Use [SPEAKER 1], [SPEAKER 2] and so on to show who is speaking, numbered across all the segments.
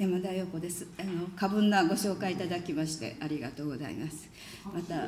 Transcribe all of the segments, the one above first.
[SPEAKER 1] 山田陽子です。過分なご紹介いただきましてありがとうございます。また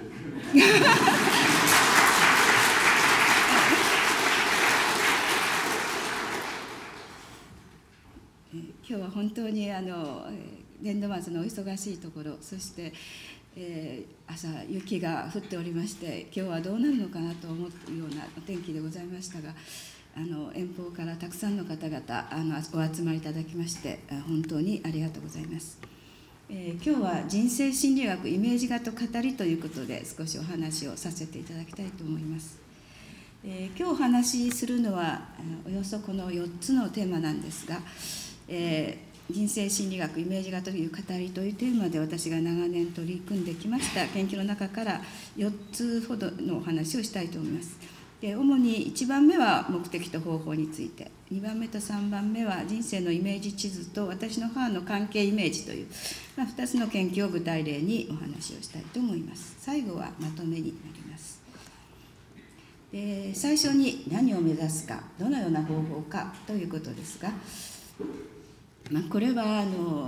[SPEAKER 1] 今日は本当に年度末のお忙しいところ、そして、朝雪が降っておりまして、今日はどうなるのかなと思うようなお天気でございましたが、遠方からたくさんの方々お集まりいただきまして本当にありがとうございます。今日は人生心理学イメージ画と語りということで少しお話をさせていただきたいと思います。今日お話しするのはおよそこの4つのテーマなんですが、人生心理学イメージ画という語りというテーマで私が長年取り組んできました研究の中から4つほどのお話をしたいと思います。で、主に1番目は目的と方法について、2番目と3番目は人生のイメージ地図と私の母の関係イメージという、2つの研究を具体例にお話をしたいと思います。最後はまとめになります。で、最初に何を目指すか、どのような方法かということですが、これは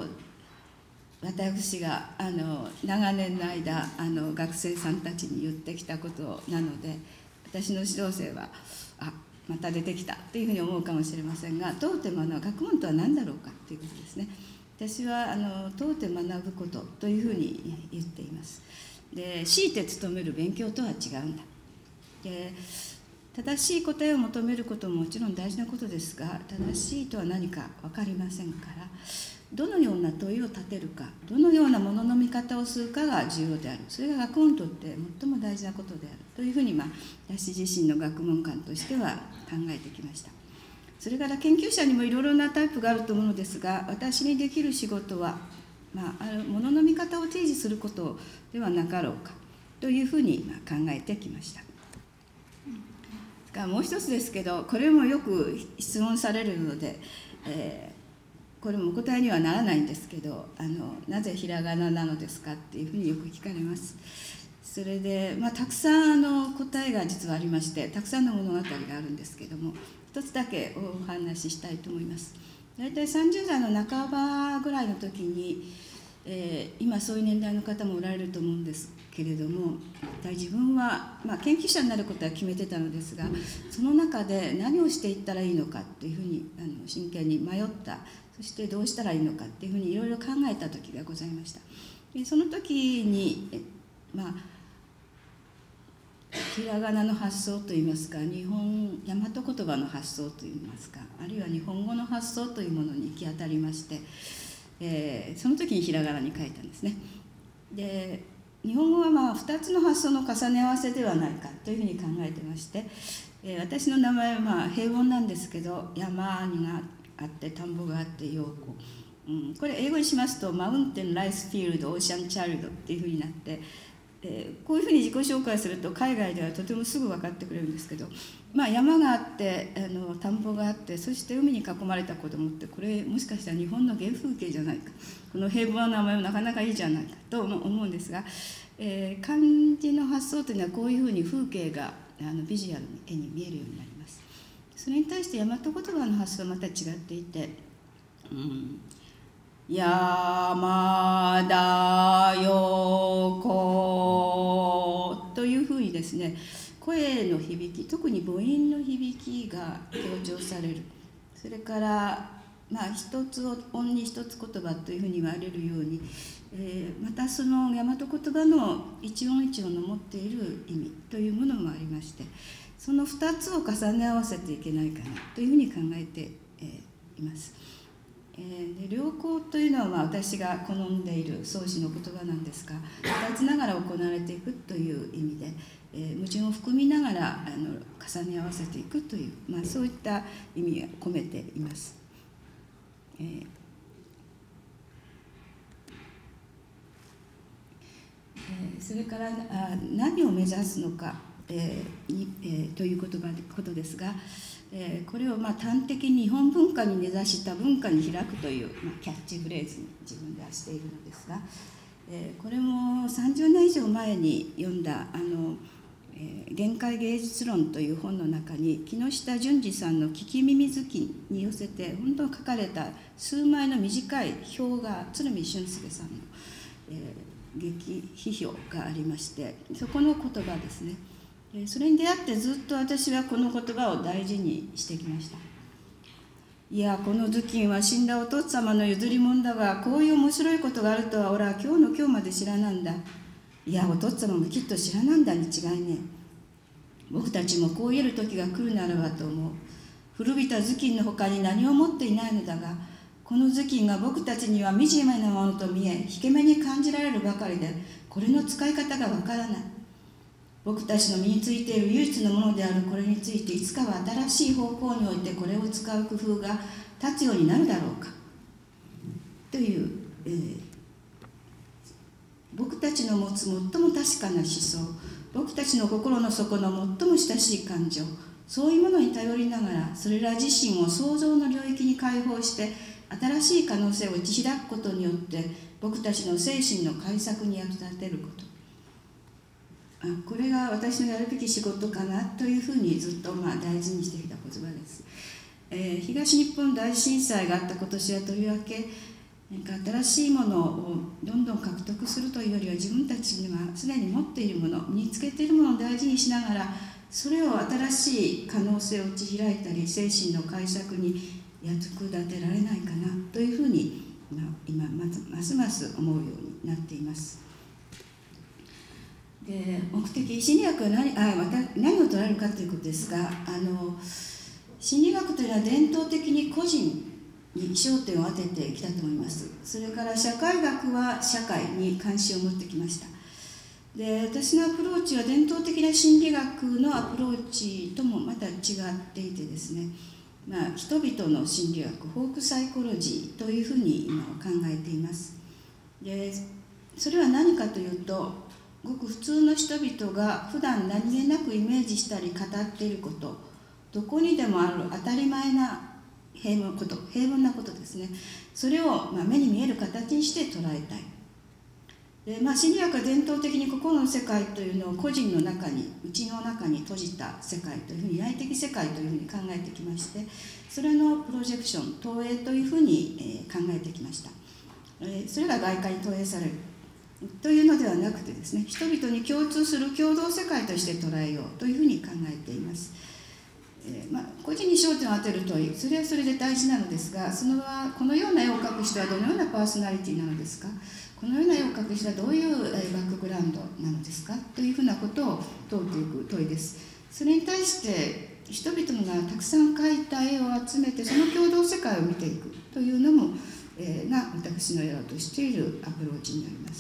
[SPEAKER 1] 私が長年の間学生さんたちに言ってきたことなので、私の指導生はまた出てきたというふうに思うかもしれませんが、問うて学ぶ学問とは何だろうかということですね。私は問うて学ぶことというふうに言っています。で、強いて努める勉強とは違うんだ。で、正しい答えを求めることももちろん大事なことですが、正しいとは何か分かりませんから、どのような問いを立てるか、どのようなものの見方をするかが重要である。それが学問にとって最も大事なことであるというふうに、私自身の学問観としては考えてきました。それから研究者にもいろいろなタイプがあると思うのですが、私にできる仕事は、あるものの見方を提示することではなかろうかというふうに考えてきました。もう一つですけど、これもよく質問されるので、これもお答えにはならないんですけど、なぜひらがななのですかっていうふうによく聞かれます。それで、たくさん答えが実はありまして、たくさんの物語があるんですけども、一つだけお話ししたいと思います。大体30代の半ばぐらいの時に、今そういう年代の方もおられると思うんですけれども、自分は、研究者になることは決めてたのですが、その中で何をしていったらいいのかというふうに真剣に迷った、そしてどうしたらいいのかというふうにいろいろ考えた時がございました。その時にひらがなの発想といいますか、大和言葉の発想といいますか、あるいは日本語の発想というものに行き当たりまして、その時にひらがなに書いたんですね。で、日本語は2つの発想の重ね合わせではないかというふうに考えてまして、私の名前は平凡なんですけど、山があって田んぼがあって陽子、これ英語にしますとマウンテン、ライスフィールド、オーシャンチャイルドっていうふうになって、こういうふうに自己紹介すると海外ではとてもすぐ分かってくれるんですけど、山があって田んぼがあって、そして海に囲まれた子供って、これもしかしたら日本の原風景じゃないか、この平凡な名前もなかなかいいじゃないかと思うんですが、漢字の発想というのはこういうふうに風景がビジュアルに絵に見えるようになります。それに対して大和言葉の発想はまた違っていて、山田陽子というふうにですね、声の響き、特に母音の響きが強調される。それから一つ音に一つ言葉というふうに言われるように、またその大和言葉の一音一音の持っている意味というものもありまして、その2つを重ね合わせていけないかなというふうに考えています。で、良好というのは私が好んでいる創始の言葉なんですが、2つながら行われていくという意味で、矛盾を含みながら重ね合わせていくという、そういった意味が込めています。それから何を目指すのか、ということですが、これを端的に日本文化に根ざした文化に開くという、キャッチフレーズに自分ではしているのですが、これも30年以上前に読んだ限界芸術論という本の中に木下淳二さんの聞き耳好きに寄せて本当に書かれた数枚の短い表が鶴見俊介さんの、批評がありまして、そこの言葉ですね。それに出会ってずっと私はこの言葉を大事にしてきました。いや、この頭巾は死んだお父様の譲り物だが、こういう面白いことがあるとは俺は今日の今日まで知らなんだ。いや、お父様もきっと知らなんだに違いねえ。僕たちもこう言える時が来るならばと思う。古びた頭巾のほかに何を持っていないのだが、この頭巾が僕たちには惨めなものと見え、引け目に感じられるばかりで、これの使い方がわからない。僕たちの身についている唯一のものであるこれについて、いつかは新しい方向においてこれを使う工夫が立つようになるだろうか。という、僕たちの持つ最も確かな思想、僕たちの心の底の最も親しい感情、そういうものに頼りながら、それら自身を創造の領域に解放して、新しい可能性を打ち開くことによって、僕たちの精神の開拓に役立てること。これが私のやるべき仕事かなというふうにずっと大事にしてきた言葉です。東日本大震災があった今年はとりわけ、新しいものをどんどん獲得するというよりは、自分たちにはすでに持っているもの、身につけているものを大事にしながら、それを新しい可能性を打ち開いたり、精神の開拓に役立てられないかなというふうに今ますます思うようになっています。で、目的、心理学は何を捉えるかということですが、心理学というのは伝統的に個人に焦点を当ててきたと思います。それから社会学は社会に関心を持ってきました。で、私のアプローチは伝統的な心理学のアプローチともまた違っていてですね、人々の心理学、フォークサイコロジーというふうに今は考えています。で、それは何かというと、ごく普通の人々が普段何気なくイメージしたり語っていること、どこにでもある当たり前な平凡なことですね。それを目に見える形にして捉えたい。で、心理学は伝統的に心の世界というのを個人の中に、内の中に閉じた世界というふうに、内的世界というふうに考えてきまして、それのプロジェクション、投影というふうに考えてきました。それが外界に投影されるというのではなくてですね、人々に共通する共同世界として捉えようというふうに考えています。個人に焦点を当てる問い、それはそれで大事なのですが、このような絵を描く人はどのようなパーソナリティなのですか、このような絵を描く人はどういうバックグラウンドなのですかというふうなことを問うていく問いです。それに対して人々がたくさん描いた絵を集めて、その共同世界を見ていくというのも、が私のやろうとしているアプローチになります。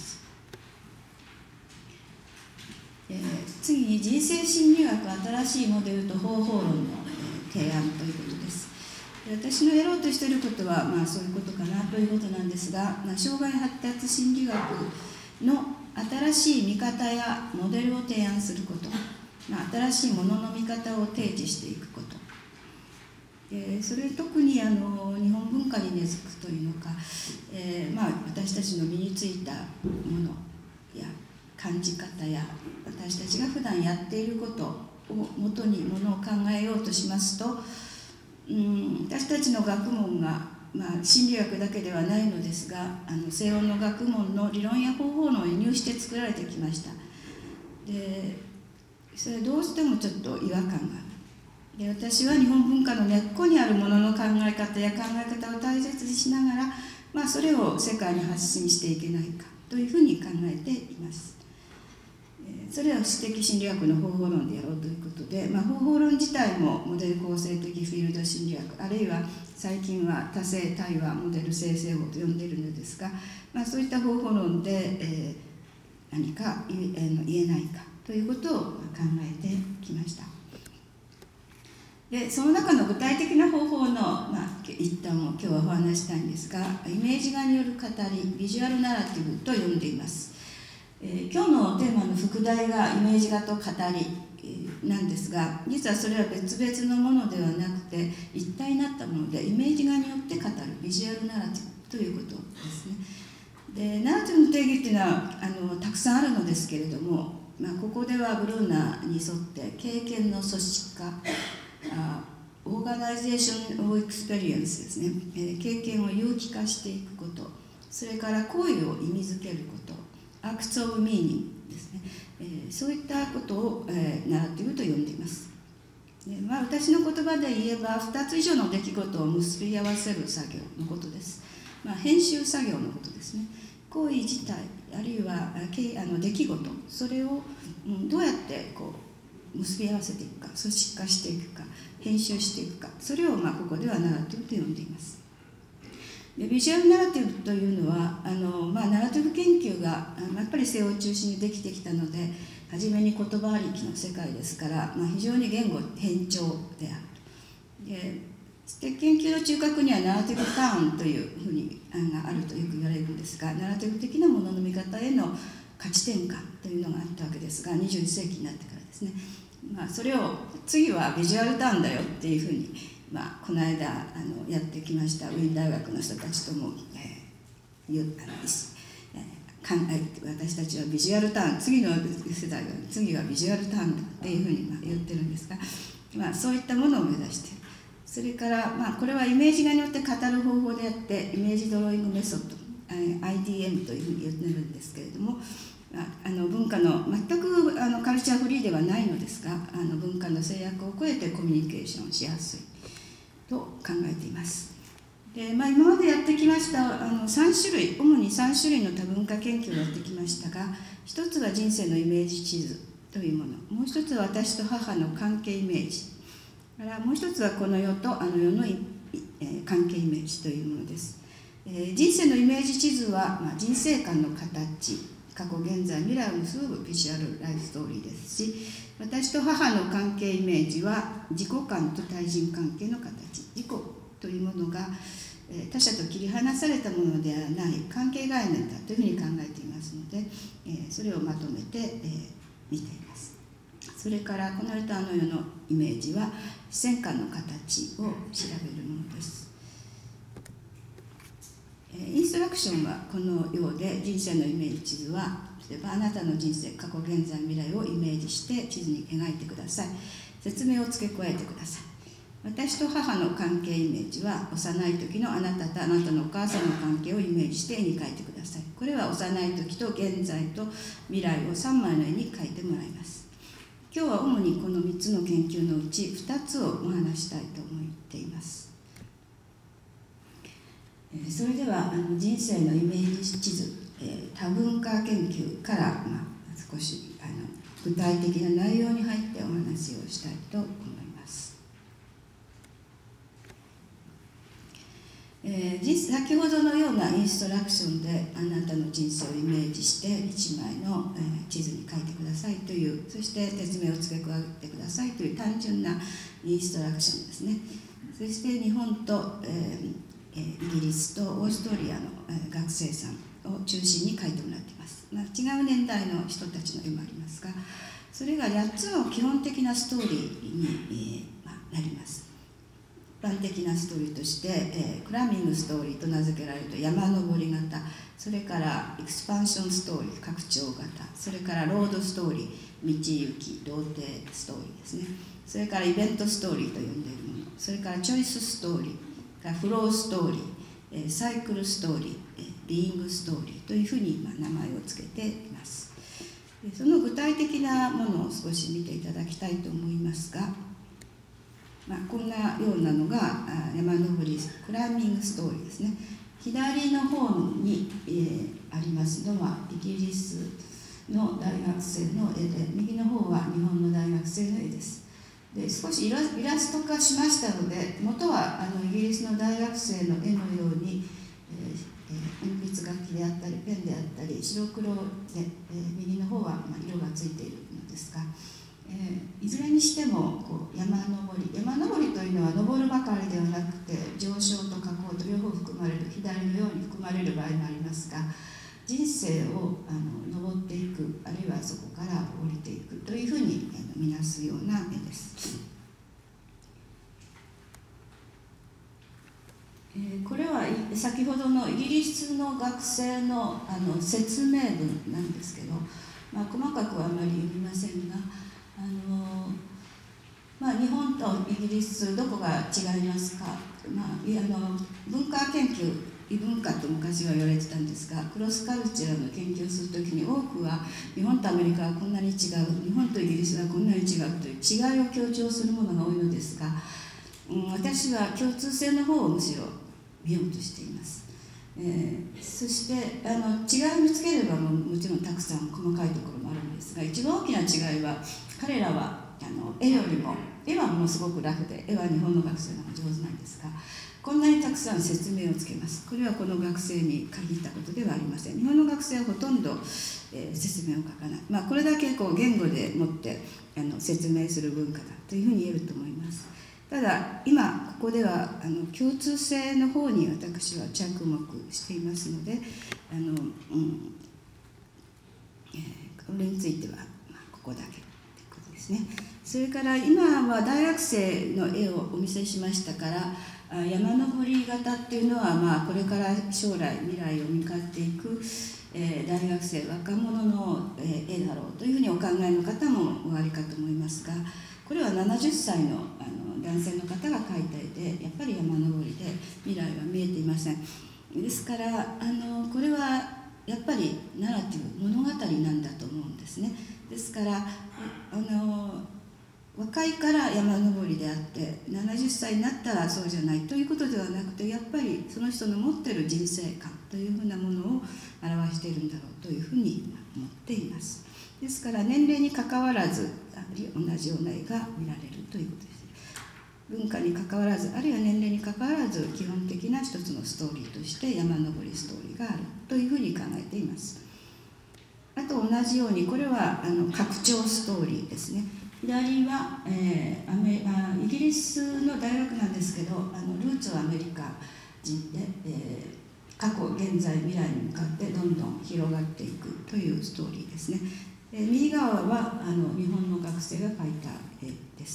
[SPEAKER 1] 次に人生心理学新しいモデルと方法論の提案ということです。私のやろうとしていることは、そういうことかなということなんですが、障害発達心理学の新しい見方やモデルを提案すること、新しいものの見方を提示していくこと、それ特に日本文化に根付くというのか、私たちの身についたものや感じ方や私たちが普段やっていることをもとにものを考えようとしますと、私たちの学問が、心理学だけではないのですが、西欧の学問の理論や方法論を輸入して作られてきました。で、それはどうしてもちょっと違和感がある。で、私は日本文化の根っこにあるものの考え方や考え方を大切にしながら、それを世界に発信していけないかというふうに考えています。それは知的心理学の方法論でやろうということで、方法論自体もモデル構成的フィールド心理学、あるいは最近は多性対話モデル生成法と呼んでいるのですが、そういった方法論で、何か言えないかということを考えてきました。で、その中の具体的な方法の、一端を今日はお話したいんですが、イメージ画による語り、ビジュアルナラティブと呼んでいます。今日のテーマの副題がイメージ画と語りなんですが、実はそれは別々のものではなくて一体になったもので、イメージ画によって語るビジュアルナラティブということですね。 でナラティブの定義っていうのはたくさんあるのですけれども、ここではブルーナに沿って経験の組織化、オーガナイゼーション・オブ・エクスペリエンスですね、経験を有機化していくこと、それから行為を意味づけること、アクツ・オブ・ミーニングですね、そういったことを、ナラティブと呼んでいます。で私の言葉で言えば2つ以上の出来事を結び合わせる作業のことです。編集作業のことですね。行為自体あるいは出来事、それをどうやって結び合わせていくか、組織化していくか、編集していくか、それをここではナラティブと呼んでいます。でビジュアルナラティブというのはナラティブ研究がやっぱり西欧を中心にできてきたので、初めに言葉ありきの世界ですから、非常に言語偏重である。で研究の中核にはナラティブターンというふうにがあるとよく言われるんですが、ナラティブ的なものの見方への価値転換というのがあったわけですが、21世紀になってからですね、それを次はビジュアルターンだよっていうふうに、この間やってきましたウィーン大学の人たちとも、私たちはビジュアルターン、次の世代は次はビジュアルターンだっていうふうに言ってるんですが、そういったものを目指している。それから、これはイメージ画によって語る方法であって、イメージドローイングメソッド、IDM というふうに言ってるんですけれども、文化の全くカルチャーフリーではないのですが、文化の制約を超えてコミュニケーションしやすいと考えています。で今までやってきました3種類、主に3種類の多文化研究をやってきましたが、一つは人生のイメージ地図というもの、もう一つは私と母の関係イメージ、からもう一つはこの世とあの世の関係イメージというものです。人生のイメージ地図は、人生観の形、過去現在未来を結ぶビジュアルライフストーリーですし、私と母の関係イメージは自己観と対人関係の形、自己というものが他者と切り離されたものではない関係概念だというふうに考えていますので、それをまとめて見ています。それからこの世とあの世のイメージは視線感の形を調べるものです。インストラクションはこのようで、人生のイメージ地図は例えばあなたの人生、過去現在未来をイメージして地図に描いてください。説明を付け加えてください。私と母の関係イメージは幼い時のあなたとあなたのお母さんの関係をイメージして絵に描いてください。これは幼い時と現在と未来を3枚の絵に描いてもらいます。今日は主にこの3つの研究のうち2つをお話したいと思っています。それでは人生のイメージ地図、多文化研究から少し具体的な内容に入ってお話をしたいと思います。先ほどのようなインストラクションであなたの人生をイメージして1枚の地図に書いてくださいという、そして説明を付け加えてくださいという単純なインストラクションですね。そして日本と、イギリスとオーストリアの学生さんを中心に書いてもらっています。違う年代の人たちの絵もありますが、それが8つの基本的なストーリーに、なります。一般的なストーリーとして、クライミングストーリーと名付けられると山登り型、それからエクスパンションストーリー、拡張型、それからロードストーリー、道行き、童貞ストーリーですね。それからイベントストーリーと呼んでいるもの、それからチョイスストーリー、フローストーリー、サイクルストーリー、ビーイングストーリーというふうに名前を付けています。その具体的なものを少し見ていただきたいと思いますが、こんなようなのが山登りクライミングストーリーですね。左の方に、ありますのはイギリスの大学生の絵で、右の方は日本の大学生の絵です。で少しイラスト化しましたので、元はイギリスの大学生の絵のように、鉛筆書きであったりペンであったり白黒で、右の方は色がついているのですが、いずれにしても山登りというのは登るばかりではなくて上昇と下降と両方含まれる、左のように含まれる場合もありますが、人生を登っていく、あるいはそこから降りていくというふうに見なすような絵です。これは先ほどのイギリスの学生の説明文なんですけど、細かくはあまり読みませんが、日本とイギリスどこが違いますか、文化研究、異文化と昔は言われてたんですが、クロスカルチャーの研究をするときに多くは日本とアメリカはこんなに違う、日本とイギリスはこんなに違うという違いを強調するものが多いのですが、私は共通性の方をむしろ見ようとしています。そして違いを見つければもちろんたくさん細かいところもあるんですが、一番大きな違いは、彼らは絵よりも、絵はものすごくラフで、絵は日本の学生の方が上手なんですが、こんなにたくさん説明をつけます。これはこの学生に限ったことではありません。日本の学生はほとんど、説明を書かない、これだけ言語でもって説明する文化だというふうに言えると思います。ただ今ここでは共通性の方に私は着目していますので、これについてはここだけということですね。それから今は大学生の絵をお見せしましたから、山登り型っていうのはこれから将来未来を見かっていく、大学生若者の絵だろうというふうにお考えの方もおありかと思いますが、これは70歳の男性の方が描いた絵で、やっぱり山登りで未来は見えていません。ですからこれはやっぱりナラティブ、物語なんだと思うんですね。ですから若いから山登りであって、70歳になったらそうじゃないということではなくて、やっぱりその人の持っている人生観というふうなものを表しているんだろうというふうに思っています。ですから年齢にかかわらず同じような絵が見られるということです。文化にかかわらず、あるいは年齢にかかわらず、基本的な一つのストーリーとして山登りストーリーがあるというふうに考えています。あと同じように、これは拡張ストーリーですね。左は、イギリスの大学なんですけど、ルーツはアメリカ人で、過去、現在、未来に向かってどんどん広がっていくというストーリーですね。右側は日本の学生が描いた絵です。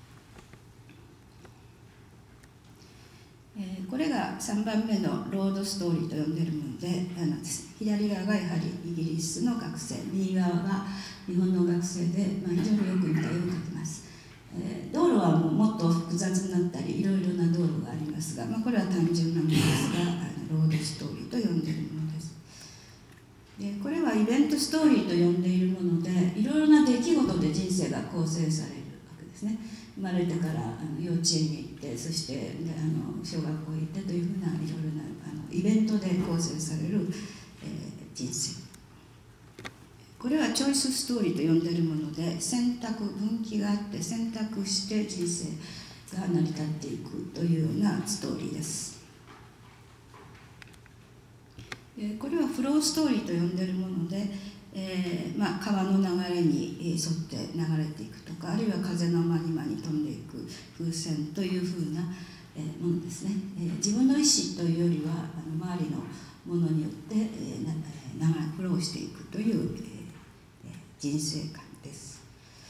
[SPEAKER 1] これが3番目のロードストーリーと呼んでいるもので、左側がやはりイギリスの学生、右側が日本の学生で、非常によく似た絵を描きます。道路はもっと複雑になったり、いろいろな道路がありますが、これは単純なものですが、ロードストーリーと呼んでいるものです。これはイベントストーリーと呼んでいるもので、いろいろな出来事で人生が構成されるわけですね。生まれてから幼稚園に行って、そして小学校に行ってというふうないろいろなイベントで構成される、人生。これはチョイスストーリーと呼んでいるもので、選択、分岐があって選択して人生が成り立っていくというようなストーリーです。これはフローストーリーと呼んでいるもので、川の流れに沿って流れていくとか、あるいは風の間に間に飛んでいく風船というふうなものですね。自分の意思というよりは周りのものによってフローしていくという人生観です。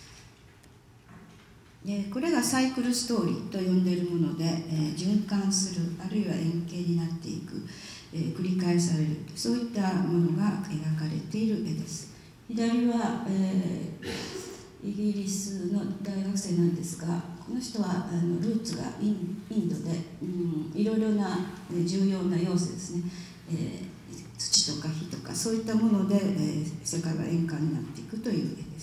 [SPEAKER 1] これがサイクルストーリーと呼んでいるもので、循環する、あるいは円形になっていく、繰り返される、そういったものが描かれている絵です。左は、イギリスの大学生なんですが、この人はルーツがインドで、いろいろな重要な要素ですね、土とか火とかそういったもので、世界が円環になっていくという絵です。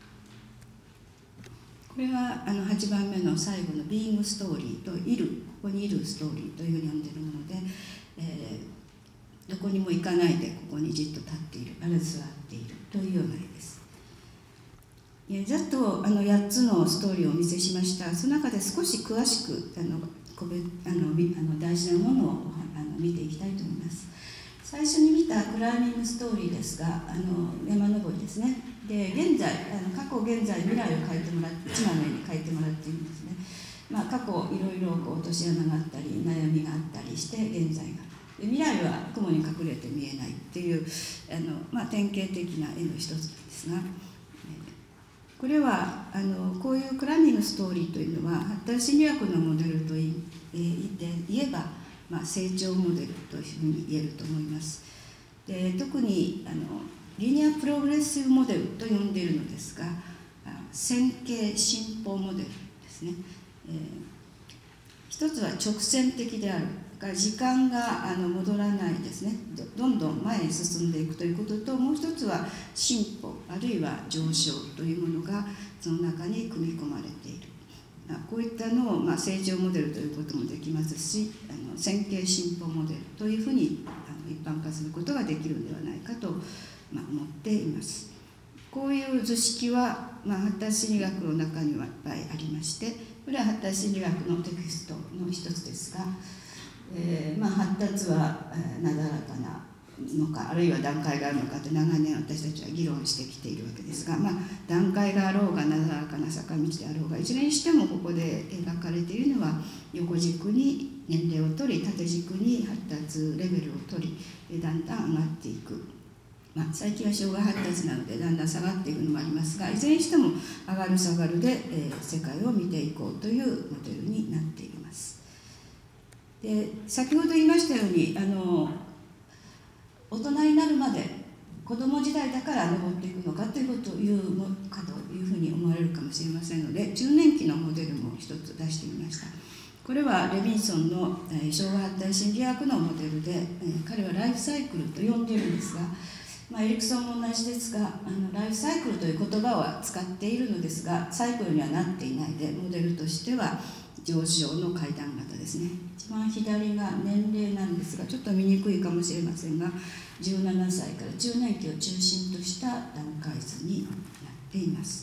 [SPEAKER 1] これは8番目の最後のビーイングストーリーといる、ここにいるストーリーというふうに呼んでいるもので、どこにも行かないでここにじっと立っている、あるいは座っているというような絵です。ざっと8つのストーリーをお見せしました。その中で少し詳しく大事なものを見ていきたいと思います。最初に見たクライミングストーリーですが、山登りですね。で、現在過去、現在、未来を描いてもらって、1枚の絵に描いてもらっているんですね。過去いろいろ落とし穴があったり悩みがあったりして現在が、未来は雲に隠れて見えないっていう典型的な絵の一つなんですが、これはこういうクライミングストーリーというのは発達心理学のモデルと言えば成長モデルというふうに言えると思います。で特にリニアプログレッシブモデルと呼んでいるのですが、線形進歩モデルですね。一つは直線的である、時間が戻らないですね、どんどん前へ進んでいくということと、もう一つは進歩あるいは上昇というものがその中に組み込まれている。こういったのを成長モデルということもできますし、線形進歩モデルというふうに一般化することができるのではないかと思っています。こういう図式は発達心理学の中にはいっぱいありまして、これは発達心理学のテキストの一つですが、発達はなだらかなのか、あるいは段階があるのかって長年私たちは議論してきているわけですが、段階があろうがなだらかな坂道であろうが、いずれにしてもここで描かれているのは、横軸に年齢を取り、縦軸に発達レベルを取り、だんだん上がっていく。最近は障害発達なのでだんだん下がっていくのもありますが、いずれにしても上がる下がるで、世界を見ていこうというモデルになっています。で先ほど言いましたように大人になるまで子ども時代だから登っていくのかということを言うかというふうに思われるかもしれませんので、中年期のモデルも一つ出してみました。これはレビンソンの障害発達心理学のモデルで、彼はライフサイクルと呼んでいるんですが、エリクソンも同じですが、ライフサイクルという言葉は使っているのですが、サイクルにはなっていないで、モデルとしては上昇の階段型ですね。一番左が年齢なんですが、ちょっと見にくいかもしれませんが、17歳から中年期を中心とした段階図になっています。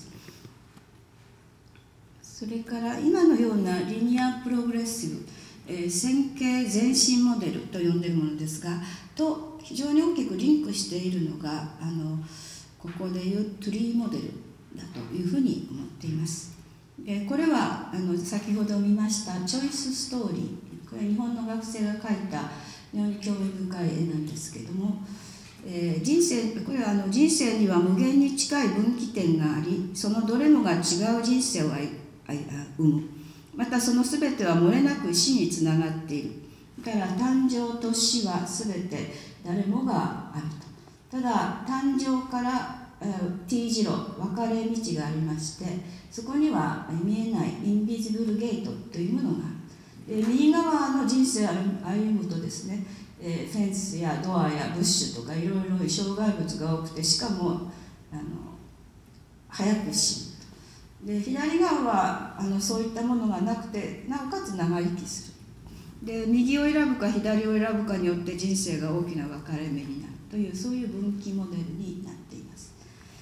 [SPEAKER 1] それから今のようなリニアプログレッシブ、線形前進モデルと呼んでいるものですが、と非常に大きくリンクしているのがここでいうトゥリーモデルだというふうに思っています。これは先ほど見ましたチョイスストーリー、これは日本の学生が描いた非常に興味深い絵なんですけども、これは人生には無限に近い分岐点があり、そのどれもが違う人生を生む。またその全ては漏れなく死につながっている。だから誕生と死は全て誰もがあると。ただ誕生から T 字路、分かれ道がありまして、そこには見えないインビジブルゲートというものがある。右側の人生を歩むとですね、フェンスやドアやブッシュとかいろいろ障害物が多くて、しかも早く死ぬ。で左側はそういったものがなくて、なおかつ長生きする。で右を選ぶか左を選ぶかによって人生が大きな分かれ目になるという、そういう分岐モデルになっています。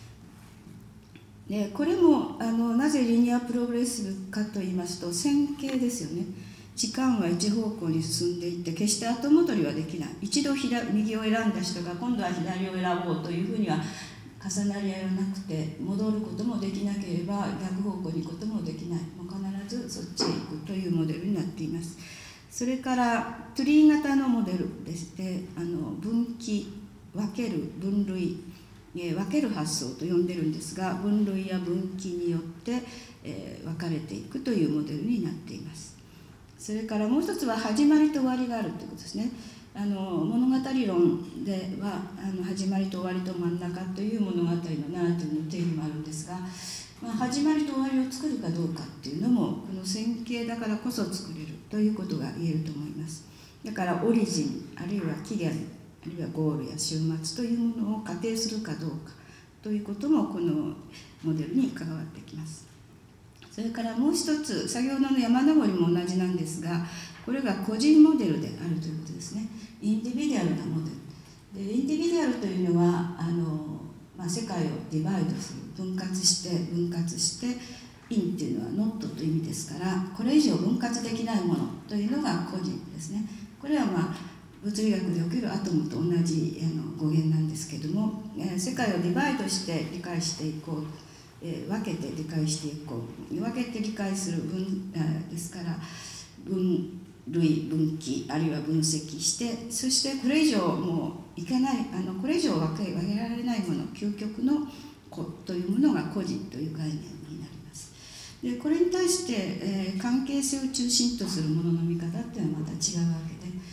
[SPEAKER 1] でこれもなぜリニアプログレッシブかと言いますと、線形ですよね。時間は一方向に進んでいって、決して後戻りはできない。一度右を選んだ人が今度は左を選ぼうというふうには重なり合いはなくて、戻ることもできなければ逆方向に行くこともできない。もう必ずそっちへ行くというモデルになっています。それからトゥリー型のモデルでして、分岐、分ける、分類、分ける発想と呼んでるんですが、分類や分岐によって、分かれていくというモデルになっています。それからもう一つは始まりと終わりがあるということですね。物語論では始まりと終わりと真ん中という物語のナラティブの定義もあるんですが、始まりと終わりを作るかどうかっていうのもこの線形だからこそ作れるということが言えると思います。だからオリジン、あるいは起源、あるいはゴールや終末というものを仮定するかどうかということもこのモデルに関わってきます。それからもう一つ、先ほどの山登りも同じなんですが、これが個人モデルであるということですね。インディビデュアルなモデルで、インディビデュアルというのは世界をディバイドする、分割してインっていうのはノットという意味ですから、これ以上分割できないものというのが個人ですね。これは物理学でおけるアトムと同じ語源なんですけども、世界をディバイドして理解していこう、分けて理解していこう、分けて理解するですから、分類、分岐あるいは分析して、そしてこれ以上もういけない、これ以上分けられないもの、究極の個というものが個人という概念になります。でこれに対して、関係性を中心とするものの見方っていうのはまた違うわけで、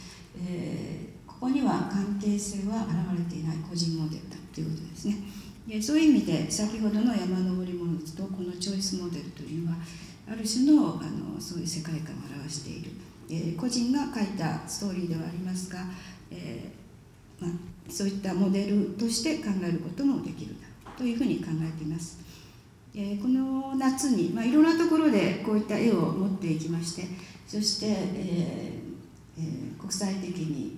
[SPEAKER 1] ここには関係性は現れていない個人モデルだということですね。そういう意味で先ほどの山登り物とこのチョイスモデルというのはある種のそういう世界観を表している、個人が書いたストーリーではありますが、そういったモデルとして考えることもできるというふうに考えています。この夏に、いろんなところでこういった絵を持っていきまして、そして、国際的に、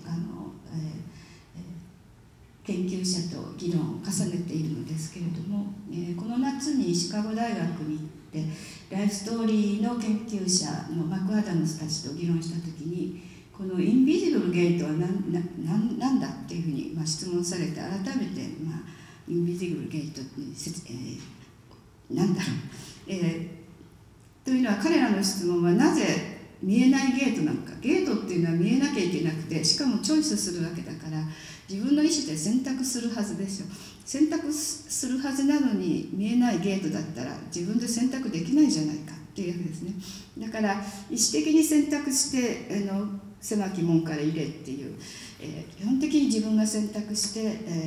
[SPEAKER 1] 研究者と議論を重ねているのですけれども、この夏にシカゴ大学に行ってライフストーリーの研究者のマクアダムスたちと議論した時に、このインビジブルゲートは何だっていうふうに質問されて、改めて、インビジブルゲートに何だろう、というのは彼らの質問はなぜ見えないゲートなのか。ゲートっていうのは見えなきゃいけなくて、しかもチョイスするわけだから自分の意思で選択するはずですよ。選択するはずなのに見えないゲートだったら自分で選択できないじゃないかっていうわけですね。だから意思的に選択して狭き門から入れっていう、基本的に自分が選択して、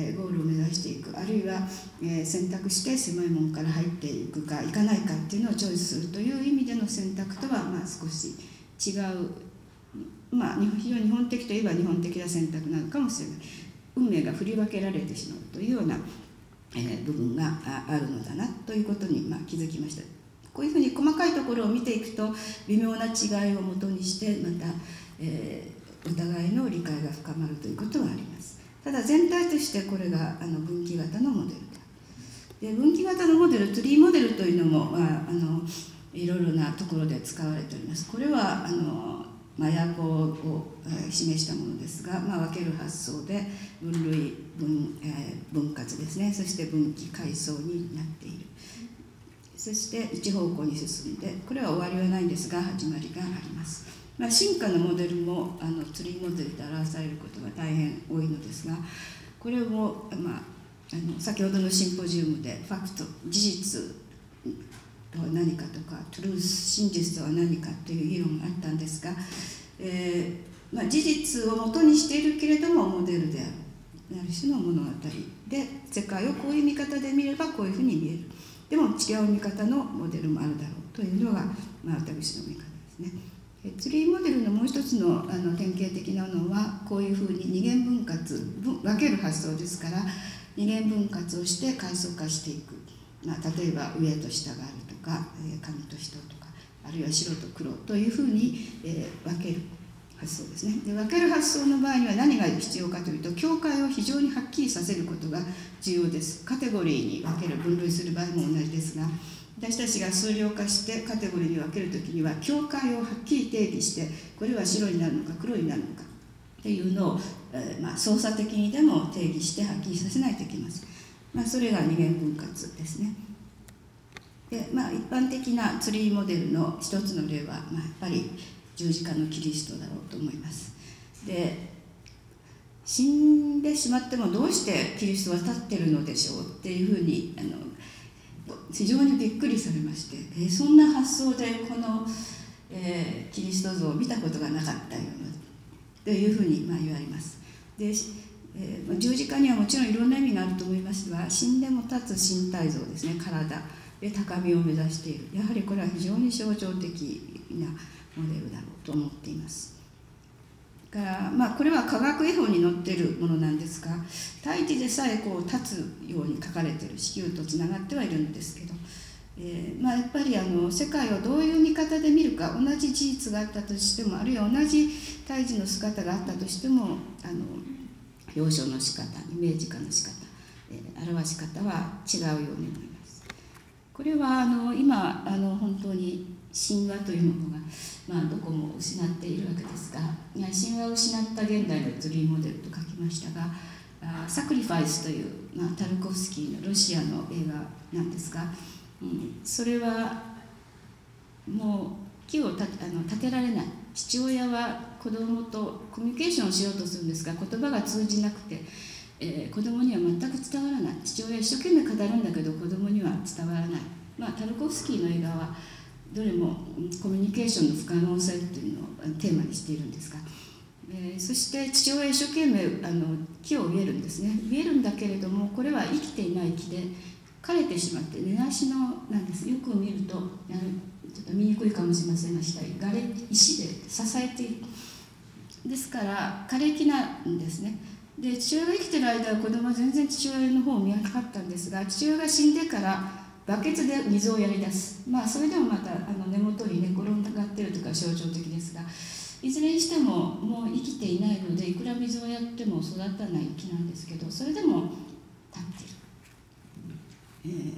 [SPEAKER 1] ゴールを目指していく、あるいは、選択して狭い門から入っていくかいかないかっていうのをチョイスするという意味での選択とは少し違う、非常に日本的といえば日本的な選択なのかもしれない。運命が振り分けられてしまうというような、部分があるのだなということに、気づきました。こういうふうに細かいところを見ていくと微妙な違いをもとにしてまた、お互いの理解が深まるということはあります。ただ全体としてこれが分岐型のモデルで、分岐型のモデル、ツリーモデルというのも、いろいろなところで使われております。これは麻薬を示したものですが、分ける発想で分類分割ですね、そして分岐階層になっている。そして一方向に進んで、これは終わりはないんですが始まりがあります。進化のモデルもツリーモデルで表されることが大変多いのですが、これも、先ほどのシンポジウムでファクト、事実とは何かとか、トゥルース、真実とは何かという議論があったんですが、事実をもとにしているけれどもモデルである、ある種の物語で世界をこういう見方で見ればこういうふうに見える、でも違う見方のモデルもあるだろうというのが、私の見方ですね。ツリーモデルのもう一つの典型的なのはこういうふうに二元分割、分ける発想ですから、二元分割をして階層化していく、例えば上と下があるとか、紙と人とか、あるいは白と黒というふうに、分ける発想ですね。で、分ける発想の場合には何が必要かというと、境界を非常にはっきりさせることが重要です。カテゴリーに分ける、分類する場合も同じですが、私たちが数量化してカテゴリーに分けるときには境界をはっきり定義して、これは白になるのか黒になるのかっていうのを、操作的にでも定義してはっきりさせないといけます。それが二元分割ですね。で、一般的なツリーモデルの一つの例は、やっぱり十字架のキリストだろうと思います。で、死んでしまってもどうしてキリストは立ってるのでしょうっていうふうに非常にびっくりされまして、そんな発想でこの、キリスト像を見たことがなかったようなというふうに言われます。で、十字架にはもちろんいろんな意味があると思いますが、死んでも立つ身体像ですね、体で高みを目指している、やはりこれは非常に象徴的なモデルだろうと思っています。これは科学絵本に載っているものなんですが、大地でさえこう立つように書かれている、地球とつながってはいるんですけど、やっぱり世界をどういう見方で見るか、同じ事実があったとしても、あるいは同じ大地の姿があったとしても、表彰の仕方、イメージ化の仕方、表し方は違うように思います。これは今本当に神話というものが、どこも失っているわけですが、神話を失った現代のツリーモデルと書きましたが、サクリファイスという、タルコフスキーのロシアの映画なんですが、それはもう木を立てられない。父親は子供とコミュニケーションをしようとするんですが、言葉が通じなくて、子供には全く伝わらない。父親は一生懸命語るんだけど子供には伝わらない。タルコフスキーの映画はどれもコミュニケーションの不可能性というのをテーマにしているんですが、 そして父親は一生懸命木を植えるんですね。植えるんだけれども、これは生きていない木で枯れてしまって、根なしのなんです。よく見るとちょっと見にくいかもしれませんが、下に石で支えている。ですから枯れ木なんですね。で、父親が生きている間は子供は全然父親の方を見なかったんですが、父親が死んでからバケツで水をやり出す。それでもまた根元に寝転がっているとか象徴的ですが、いずれにしてももう生きていないので、いくら水をやっても育たない木なんですけど、それでも立っている。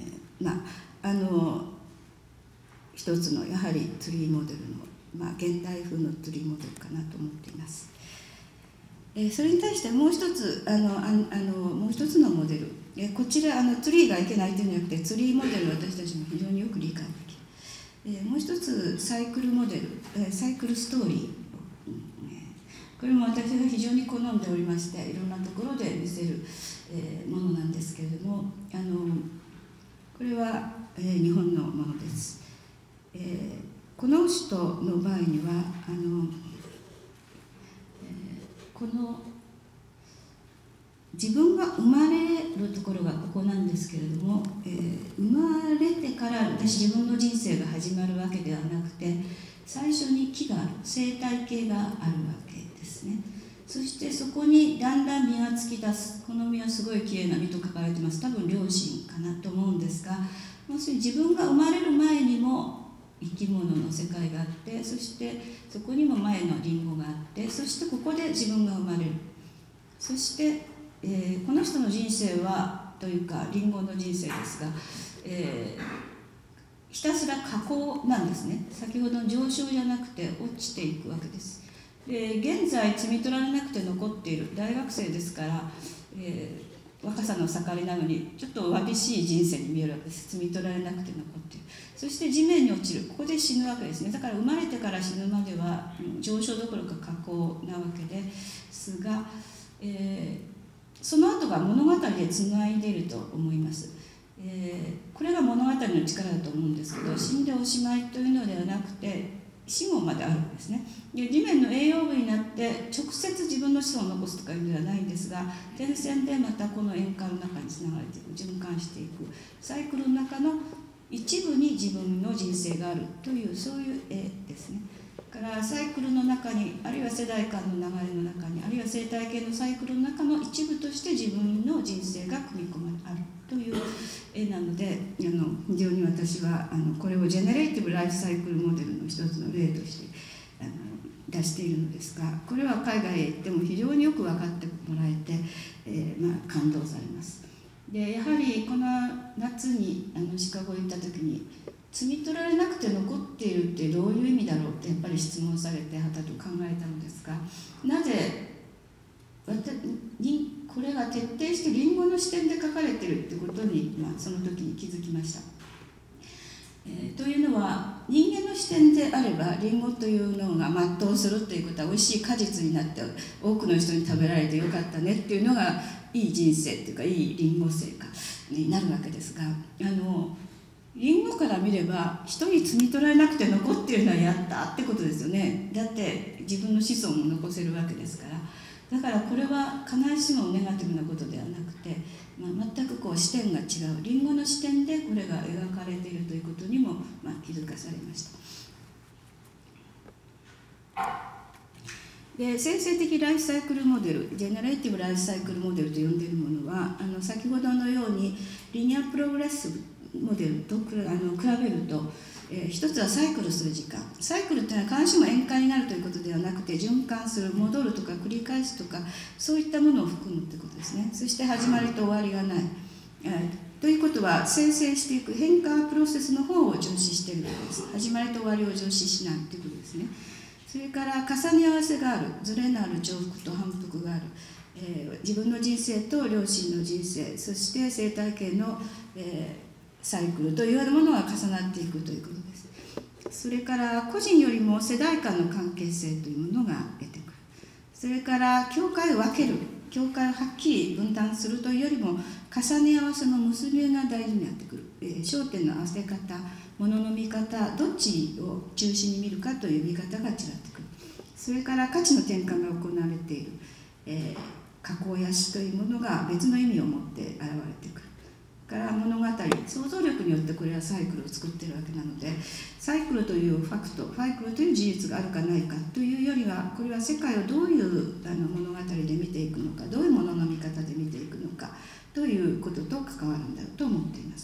[SPEAKER 1] 一つのやはりツリーモデルの、現代風のツリーモデルかなと思っています。それに対してもう一つもう一つのモデル、こちらツリーがいけないというんじゃなくて、ツリーモデルを私たちも非常によく理解できる。もう一つサイクルモデル、サイクルストーリー、これも私が非常に好んでおりまして、いろんなところで見せる、ものなんですけれども、これは、日本のものです。この人の場合にはこの自分が生まれるところがここなんですけれども、生まれてから自分の人生が始まるわけではなくて、最初に木がある、生態系があるわけですね。そしてそこにだんだん実がつき出す。この実はすごいきれいな実と書かれてます。多分両親かなと思うんですが、要するに自分が生まれる前にも生き物の世界があって、そしてそこにも前のリンゴがあって、そしてここで自分が生まれる。そして、この人の人生はというかリンゴの人生ですが、ひたすら下降なんですね。先ほどの上昇じゃなくて落ちていくわけです。で、現在摘み取られなくて残っている大学生ですから、若さの盛りなのにちょっとわびしい人生に見えるわけです。摘み取られなくて残っている。そして地面に落ちる。ここで死ぬわけですね。だから生まれてから死ぬまでは上昇どころか下降なわけですが、その後が物語でつないでいると思います。これが物語の力だと思うんですけど、死んでおしまいというのではなくて死後まであるんですね。で、地面の栄養分になって直接自分の子孫を残すとかいうのではないんですが、点線でまたこの円環の中につながれていく、循環していくサイクルの中の一部に自分の人生があるという、そういう絵ですね。だからサイクルの中に、あるいは世代間の流れの中に、あるいは生態系のサイクルの中の一部として自分の人生が組み込まれあるという絵なので、非常に私はこれをジェネレーティブライフサイクルモデルの一つの例として出しているのですが、これは海外へ行っても非常によく分かってもらえて、感動されます。で、やはりこの夏にシカゴ行った時に、摘み取られなくて残っているってどういう意味だろうってやっぱり質問されてはたと考えたのですが、なぜこれが徹底してリンゴの視点で書かれているってことに、その時に気づきました。というのは、人間の視点であればリンゴというのが全うするということは、おいしい果実になって多くの人に食べられてよかったねっていうのがいい人生っていうか、いいリンゴ生活になるわけですが、リンゴから見れば人に摘み取られなくて残っているのはやったってことですよね。だって自分の子孫も残せるわけですから。だからこれは必ずしもネガティブなことではなくて、全く視点が違う、リンゴの視点でこれが描かれているということにも、気づかされました。で、生成的ライフサイクルモデル、ジェネレーティブライフサイクルモデルと呼んでいるものは、先ほどのようにリニアプログレッシブモデルと比べると、一つはサイクルする時間。サイクルというのは必ずしも円環になるということではなくて、循環する、戻るとか繰り返すとか、そういったものを含むということですね。そして始まりと終わりがない。ということは、生成していく変化プロセスの方を重視しているわけです。始まりと終わりを重視しないということですね。それから重ね合わせがある、ズレのある重複と反復がある。自分の人生と両親の人生、そして生態系の、サイクルというようなものが重なっていくということです。それから個人よりも世代間の関係性というものが出てくる。それから境界を分ける、境界をはっきり分断するというよりも重ね合わせの結びが大事になってくる。焦点の合わせ方、ものの見方、どっちを中心に見るかという見方が違ってくる。 それから価値の転換が行われている、加工やしというものが別の意味を持って現れてくる。から物語、想像力によってこれはサイクルを作っているわけなので、サイクルというファクト、サイクルという事実があるかないかというよりは、これは世界をどういう物語で見ていくのか、どういうものの見方で見ていくのかということと関わるんだろうと思っています。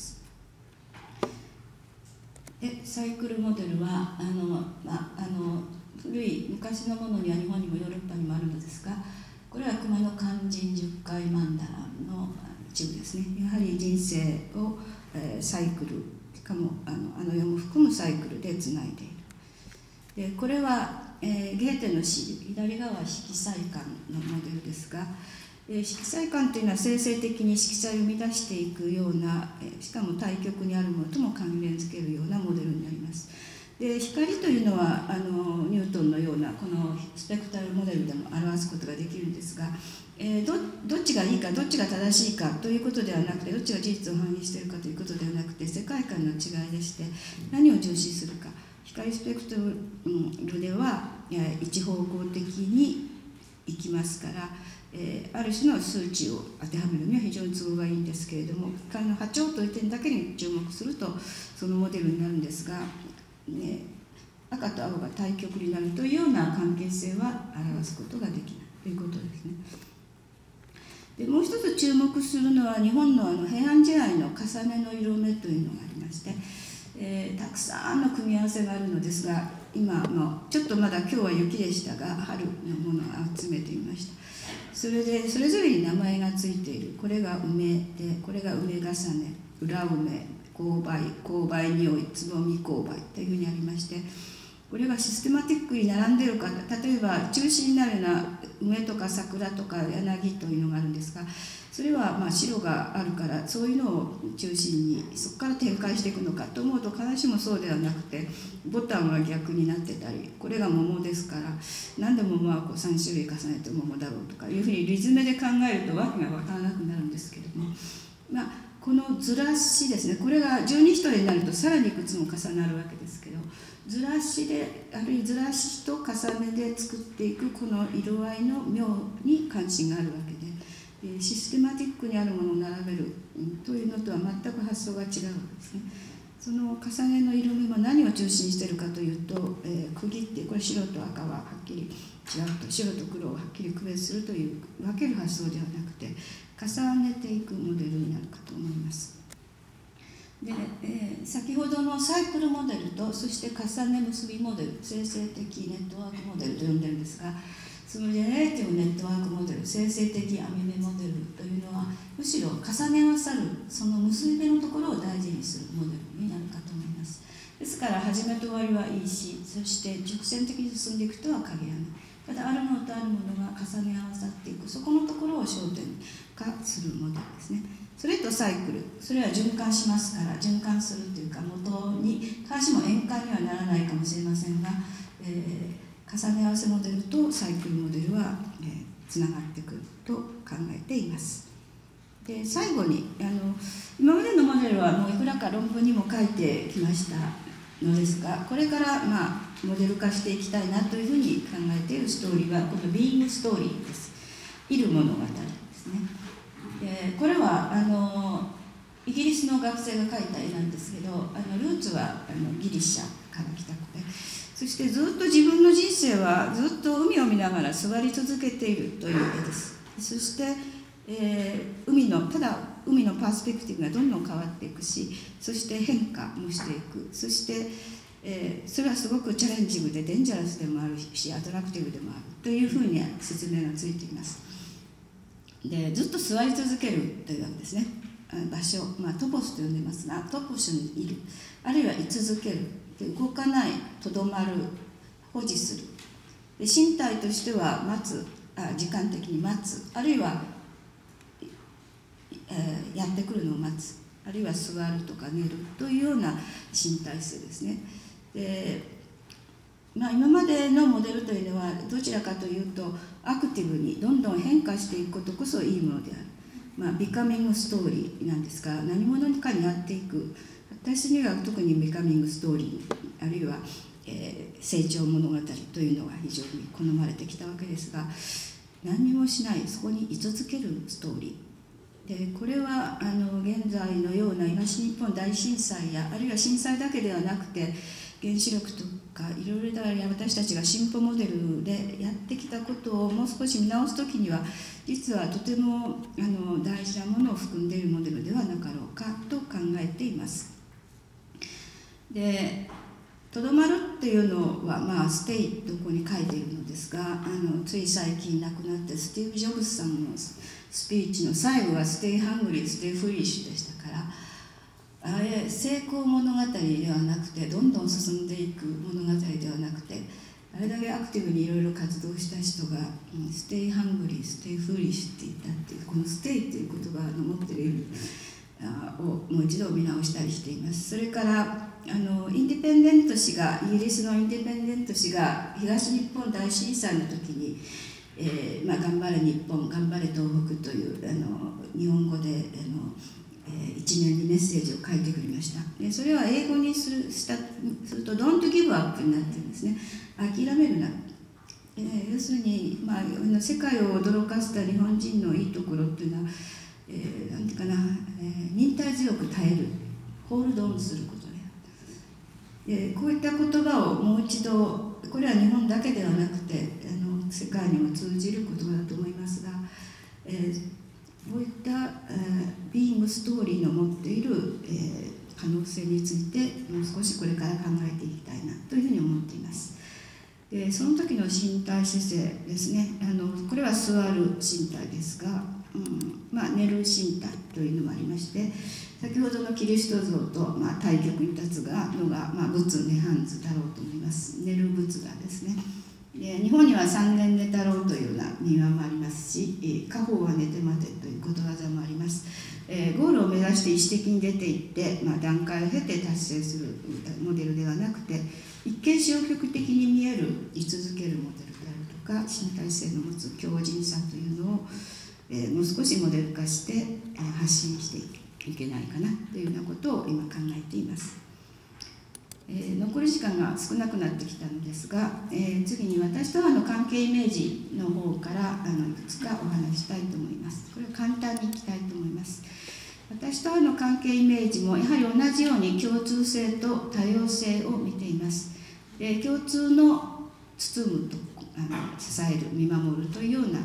[SPEAKER 1] でサイクルモデルは古い昔のものには日本にもヨーロッパにもあるのですが、これは熊野勧進10回曼荼羅の一部ですね。やはり人生を、サイクル、しかも世も含むサイクルでつないでいる。でこれは、ゲーテの詩、左側は色彩観のモデルですが、色彩観というのは生成的に色彩を生み出していくような、しかも対極にあるものとも関連づけるようなモデルになります。で光というのはニュートンのようなこのスペクトラルモデルでも表すことができるんですが、どっちがいいかどっちが正しいかということではなくて、どっちが事実を反映しているかということではなくて、世界観の違いでして、何を重視するか。光スペクトルでは一方向的にいきますから、ある種の数値を当てはめるには非常に都合がいいんですけれども、光の波長という点だけに注目するとそのモデルになるんですが、赤と青が対極になるというような関係性は表すことができないということですね。でもう一つ注目するのは日本の平安時代の重ねの色目というのがありまして、たくさんの組み合わせがあるのですが、今もちょっとまだ今日は雪でしたが春のものを集めてみました。それでそれぞれに名前がついている。これが梅で、これが梅重ね、裏梅、勾配匂い、つぼみ勾配というふうにありまして、これがシステマティックに並んでいるか、例えば中心になるような梅とか桜とか柳というのがあるんですが、それは白があるからそういうのを中心にそこから展開していくのかと思うと、必ずしもそうではなくて、ボタンは逆になってたり、これが桃ですから何でもこう3種類重ねて桃だろうとかいうふうにリズムで考えるとわけが分からなくなるんですけれども、このずらしですね、これが十二人になるとさらにいくつも重なるわけですけど、ずらしであるいはずらしと重ねで作っていくこの色合いの妙に関心があるわけで、システマティックにあるものを並べるというのとは全く発想が違うわけですね。その重ねの色目は何を中心にしているかというと、区切って、これ白と赤ははっきり違うと、白と黒をはっきり区別するという分ける発想ではなくて、重ねていくモデルになるかと思います。で、先ほどのサイクルモデルと、そして重ね結びモデル、生成的ネットワークモデルと呼んでるんですが、そのジェネレーティブネットワークモデル、生成的網目モデルというのは、むしろ重ね合わさるその結び目のところを大事にするモデルになるかと思います。ですから始めと終わりはいいし、そして直線的に進んでいくとは限らない。ただあるものとあるものが重ね合わさっていく、そこのところを焦点化するモデルですね。それとサイクル、それは循環しますから、循環するというか、元に必ずしも円環にはならないかもしれませんが、重ね合わせモデルとサイクルモデルはつながってくると考えています。で最後に今までのモデルはもういくらか論文にも書いてきましたのですが、これからモデル化していきたいなというふうに考えているストーリーはこのビーイングストーリーです。いる物語ですね。これはイギリスの学生が描いた絵なんですけど、ルーツはギリシャから来た子で、そしてずっと自分の人生はずっと海を見ながら座り続けているという絵です。そして、海のパースペクティブがどんどん変わっていくし、そして変化もしていく。そして、それはすごくチャレンジングでデンジャラスでもあるし、アトラクティブでもあるというふうに説明がついています。でずっと座り続けるというわけですね。場所、トポスと呼んでますが、トポスにいる、あるいは居続ける、で動かない、とどまる、保持する。で身体としては時間的に待つ、あるいは、やってくるのを待つ、あるいは座るとか寝るというような身体性ですね。で今までのモデルというのはどちらかというとアクティブにどんどん変化していくことこそいいものである。ビカミングストーリーなんですが、何者かになっていく。私には特にビカミングストーリー、あるいは成長物語というのが非常に好まれてきたわけですが、何にもしない、そこに居続けるストーリーで、これは現在のような東日本大震災や、あるいは震災だけではなくて原子力とかいろいろ私たちが進歩モデルでやってきたことをもう少し見直すときには、実はとても大事なものを含んでいるモデルではなかろうかと考えています。で、とどまるっていうのは、ステイとここに書いているのですが、つい最近亡くなったスティーブ・ジョブズさんのスピーチの最後はステイ・ハングリー、ステイ・フリッシュでしたから、あれ成功物語ではなくて、どんどん進んでいく物語ではなくて、あれだけアクティブにいろいろ活動した人が、ステイ・ハングリー、ステイ・フリッシュって言ったっていう、このステイっていう言葉の持っている意味をもう一度見直したりしています。それからインディペンデント紙が、イギリスのインディペンデント紙が東日本大震災の時に、頑張れ日本、頑張れ東北という日本語で一面にメッセージを書いてくれました。でそれは英語にすると Don't give up になってるんですね。諦めるな。要するに、世界を驚かせた日本人のいいところっていうのは、なんていうかな、忍耐強く耐える、ホールドオンすることで、こういった言葉をもう一度、これは日本だけではなくて世界にも通じる言葉だと思いますが、こういったビーイングストーリーの持っている可能性についてもう少しこれから考えていきたいなというふうに思っています。でその時の身体姿勢ですね、これは座る身体ですが、寝る身体というのもありまして、先ほどのキリスト像と、対極に立つのが、仏涅槃図だろうと思います。寝る仏画ですね。で日本には三年寝太郎というような民話もありますし、家宝は寝て待てということわざもあります。ゴールを目指して意思的に出ていって、段階を経て達成するモデルではなくて、一見消極的に見える居続けるモデルであるとか、身体性の持つ強靭さというのを、もう少しモデル化して発信していけないかなというようなことを今考えています。残り時間が少なくなってきたのですが、次に私との関係イメージの方からいくつかお話したいと思います。これは簡単にいきたいと思います。私との関係イメージもやはり同じように共通性と多様性を見ています。共通の包むと支える、見守るというような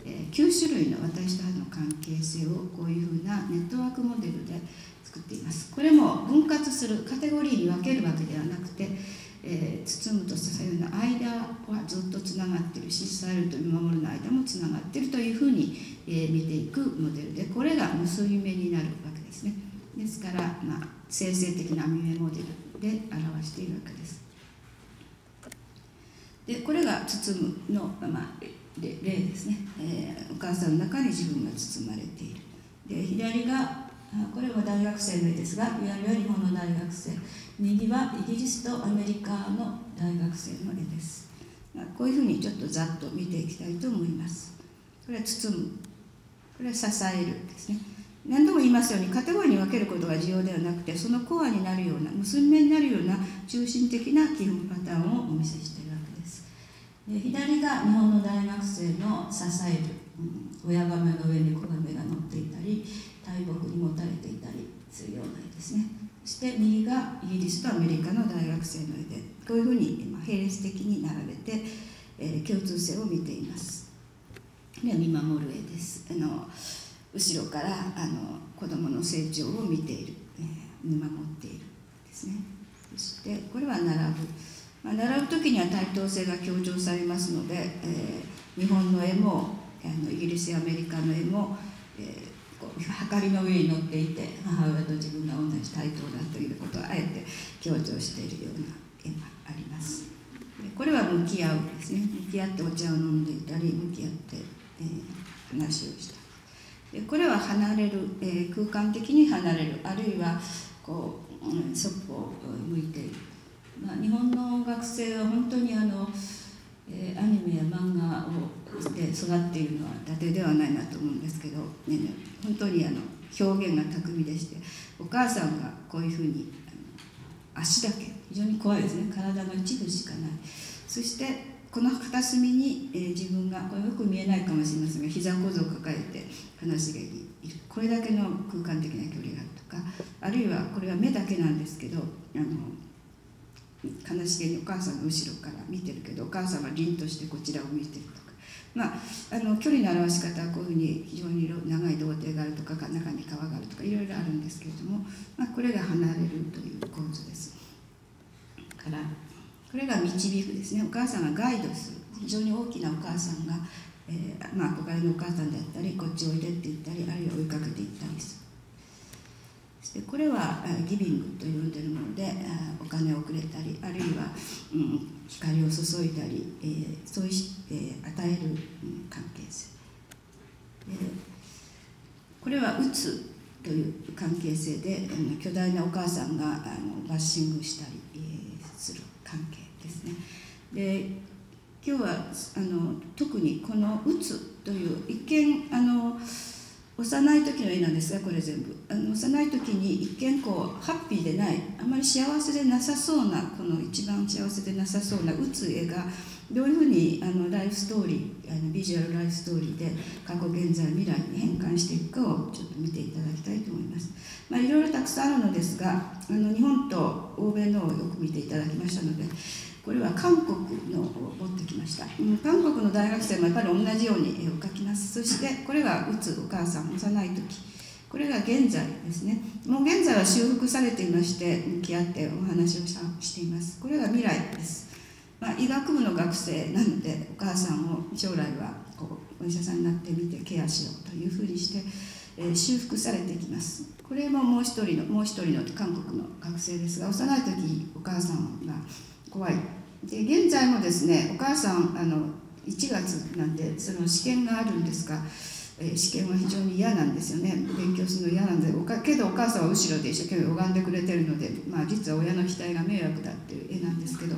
[SPEAKER 1] 9種類の私との関係性をこういうふうなネットワークモデルで作っています。これも分割する、カテゴリーに分けるわけではなくて、包むと支えるの間はずっとつながっているし、支えると見守るの間もつながっているというふうに、見ていくモデルで、これが結び目になるわけですね。ですから、生成的な見目モデルで表しているわけです。でこれが包むの、例ですね、お母さんの中に自分が包まれている。で左がこれは大学生の絵ですが、左は日本の大学生、右はイギリスとアメリカの大学生の絵です。こういうふうにちょっとざっと見ていきたいと思います。これは包む、これは支えるですね。何度も言いますように、カテゴリーに分けることが重要ではなくて、そのコアになるような、結び目になるような中心的な基本パターンをお見せしているわけです。で左が日本の大学生の支える、親亀の上に子亀が乗っていたり、大木に持たれていたりするような絵ですね。そして右がイギリスとアメリカの大学生の絵で、こういうふうに並列的に並べて、共通性を見ています。これは見守る絵です。後ろから子どもの成長を見ている、見守っているですね。そしてこれは並ぶ、並ぶ時には対等性が強調されますので、日本の絵もイギリスやアメリカの絵も、はかりの上に乗っていて、母親と自分が同じ対等だということをあえて強調しているような絵があります。これは向き合うですね。向き合ってお茶を飲んでいたり、向き合って、話をした。これは離れる、空間的に離れる、あるいはこう、そっぽを向いている。日本の学生は本当にアニメや漫画で育っているのは伊達ではないなと思うんですけど、本当に表現が巧みでして、お母さんがこういうふうに足だけ、非常に怖いですね。体の一部しかない。そしてこの片隅に、自分が、これよく見えないかもしれませんが、膝小僧を抱えて悲しげにいる。これだけの空間的な距離があるとか、あるいはこれは目だけなんですけど、悲しげにお母さんの後ろから見てるけど、お母さんは凛としてこちらを見てるとか、距離の表し方はこういうふうに非常に長い童貞があるとか、中に川があるとかいろいろあるんですけれども、これが離れるという構図です。からこれが導くですね。お母さんがガイドする、非常に大きなお母さんが、憧れのお母さんであったり、こっちおいでって言ったり、あるいは追いかけていったりする。そしてこれはギビングと呼んでいるもので、お金をくれたり、あるいは、光を注いだり、そういう、与える関係性。これは打つという関係性で、巨大なお母さんがバッシングしたり、する関係ですね。で、今日は特にこの打つという一見幼い時の絵なんですが、これ全部幼い時に一見こうハッピーでない、あまり幸せでなさそうな、この一番幸せでなさそうな打つ絵がどういうふうにライフストーリー、ビジュアルライフストーリーで過去現在未来に変換していくかをちょっと見ていただきたいと思います。いろいろたくさんあるのですが、日本と欧米のをよく見ていただきましたので、これは韓国のを持ってきました。韓国の大学生もやっぱり同じように絵を描きます。そしてこれが打つお母さん、幼い時、これが現在ですね。もう現在は修復されていまして、向き合ってお話をしています。これが未来です。医学部の学生なので、お母さんを将来はお医者さんになってみてケアしようというふうにして、修復されていきます。これももう一人の韓国の学生ですが、幼い時お母さんが怖い。で、現在もですね、お母さん1月なんでその試験があるんですが、試験は非常に嫌なんですよね。勉強するの嫌なんで、けどお母さんは後ろで一生懸命拝んでくれてるので、実は親の期待が迷惑だっていう絵なんですけど、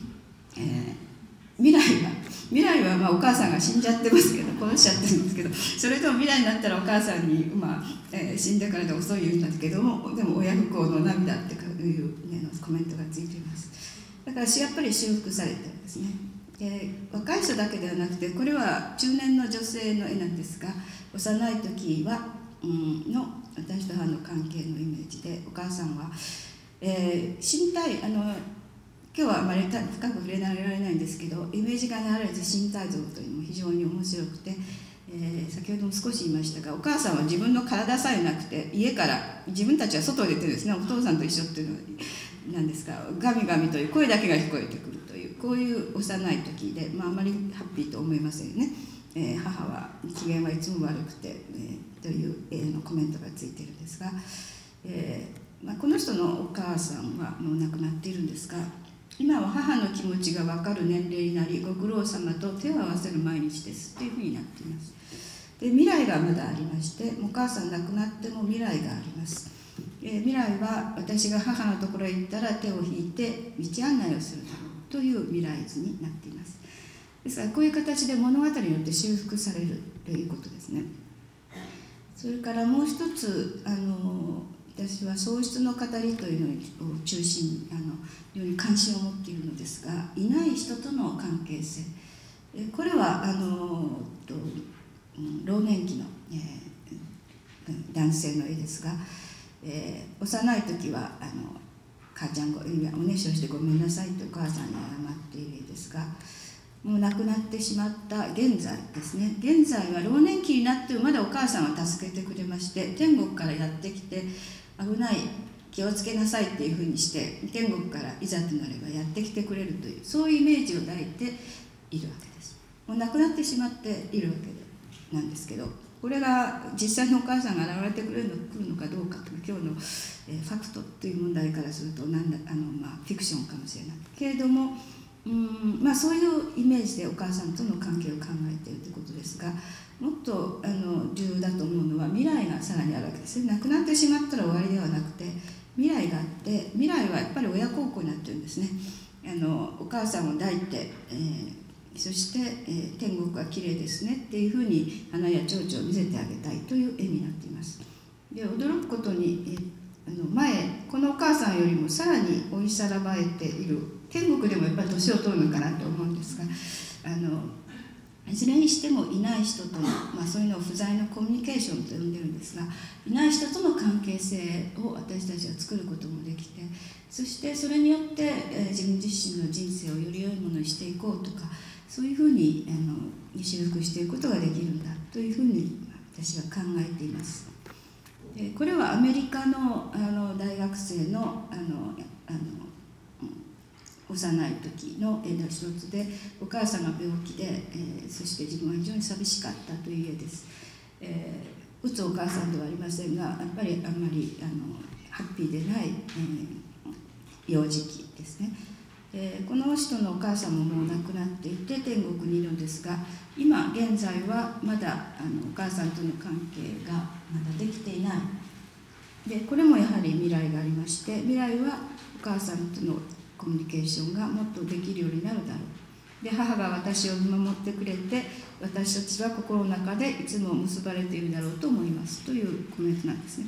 [SPEAKER 1] 未来はお母さんが死んじゃってますけど、殺しちゃってるんですけど、それとも未来になったらお母さんに、死んでからで遅いんだけども、でも親不幸の涙っていう、コメントがついています。だからやっぱり修復されてるんですね。で、若い人だけではなくて、これは中年の女性の絵なんですが、幼い時は、の私と母の関係のイメージで、お母さんは、身体今日はあまり深く触れられないんですけど、イメージが流れて身体像というのも非常に面白くて、先ほども少し言いましたが、お母さんは自分の体さえなくて、家から自分たちは外へ出てですね、お父さんと一緒っていうのは何ですか、ガミガミという声だけが聞こえてくるという、こういう幼い時で、あまりハッピーと思いませんよね。母は機嫌はいつも悪くて、という、コメントがついているんですが、この人のお母さんはもう亡くなっているんですが、今は母の気持ちが分かる年齢になり、ご苦労様と手を合わせる毎日ですというふうになっています。で、未来がまだありまして、お母さん亡くなっても未来があります。未来は私が母のところへ行ったら手を引いて道案内をするだろうという未来図になっています。ですからこういう形で物語によって修復されるということですね。それからもう一つ、私は喪失の語りというのを中心に非常に関心を持っているのですが、いない人との関係性、これは老年期の、男性の絵ですが、幼い時は母ちゃんおねしょしてごめんなさいとお母さんに謝っている絵ですが、もう亡くなってしまった現在ですね。現在は老年期になってもまだお母さんは助けてくれまして、天国からやってきて危ない、気をつけなさいっていうふうにして天国からいざとなればやってきてくれるという、そういうイメージを抱いているわけです。もう亡くなってしまっているわけなんですけど、これが実際にお母さんが現れてくるのかどうかという今日の、ファクトという問題からするとフィクションかもしれないけれども、そういうイメージでお母さんとの関係を考えているということですが、もっと重要だと思うのは未来がさらにあるわけですね。亡くなってしまったら終わりではなくて、未来があって、未来はやっぱり親孝行になってるんですね。お母さんを抱いて、そして、天国はきれいですねっていうふうに花や蝶々を見せてあげたいという絵になっています。で、驚くことに、このお母ささんよりもさらに追いさらばれている、天国でもやっぱり年を取るのかなと思うんですが、いずれにしてもいない人との、そういうのを不在のコミュニケーションと呼んでるんですが、いない人との関係性を私たちは作ることもできて、そしてそれによって、自分自身の人生をより良いものにしていこうとか、そういうふうに修復していくことができるんだというふうに私は考えています。これはアメリカの大学生の幼い時の絵の一つで、お母さんが病気で、そして自分は非常に寂しかったという絵です。打つお母さんではありませんが、やっぱりあんまりハッピーでない、幼児期ですね。この人のお母さんももう亡くなっていて天国にいるんですが、今現在はまだお母さんとの関係がまだできていない。でこれもやはり未来がありまして、未来はお母さんとのコミュニケーションがもっとできるようになるだろう。で母が私を見守ってくれて、私たちは心の中でいつも結ばれているだろうと思いますというコメントなんですね。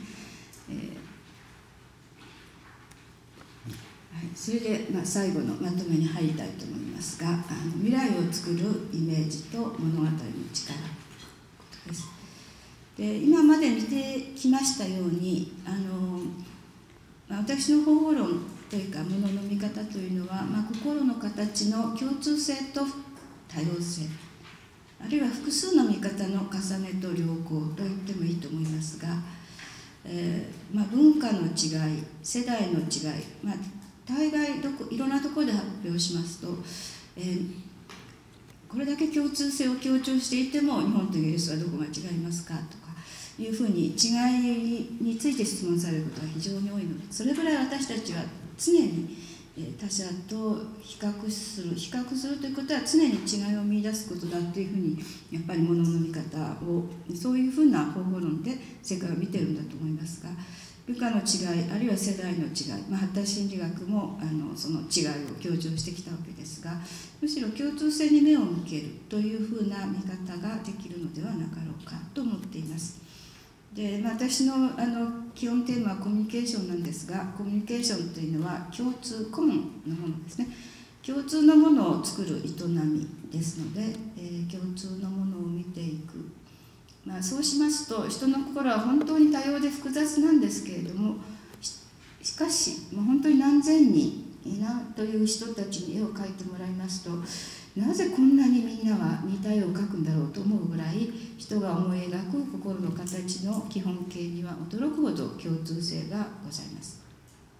[SPEAKER 1] それで、最後のまとめに入りたいと思いますが、未来を作るイメージと物語の力です。で今まで見てきましたように、私の方法論というかものの見方というのは、心の形の共通性と多様性、あるいは複数の見方の重ねと良好と言ってもいいと思いますが、文化の違い、世代の違い、大概いろんなところで発表しますと、これだけ共通性を強調していても日本とイギリスはどこが違いますかとかいうふうに違いについて質問されることが非常に多いので、それぐらい私たちは常に他者と比較するということは常に違いを見出すことだというふうに、やっぱりものの見方をそういうふうな方法論で世界を見てるんだと思いますが、文化の違いあるいは世代の違い、発達心理学もその違いを強調してきたわけですが、むしろ共通性に目を向けるというふうな見方ができるのではなかろうかと思っています。で私の基本テーマはコミュニケーションなんですが、コミュニケーションというのは共通コモンのものですね。共通のものを作る営みですので、共通のものを見ていく、そうしますと人の心は本当に多様で複雑なんですけれども、しかし本当に何千人という人たちに絵を描いてもらいますと、なぜこんなにみんなは似た絵を描くんだろうと思うぐらい、人が思い描く心の形の基本形には驚くほど共通性がございます。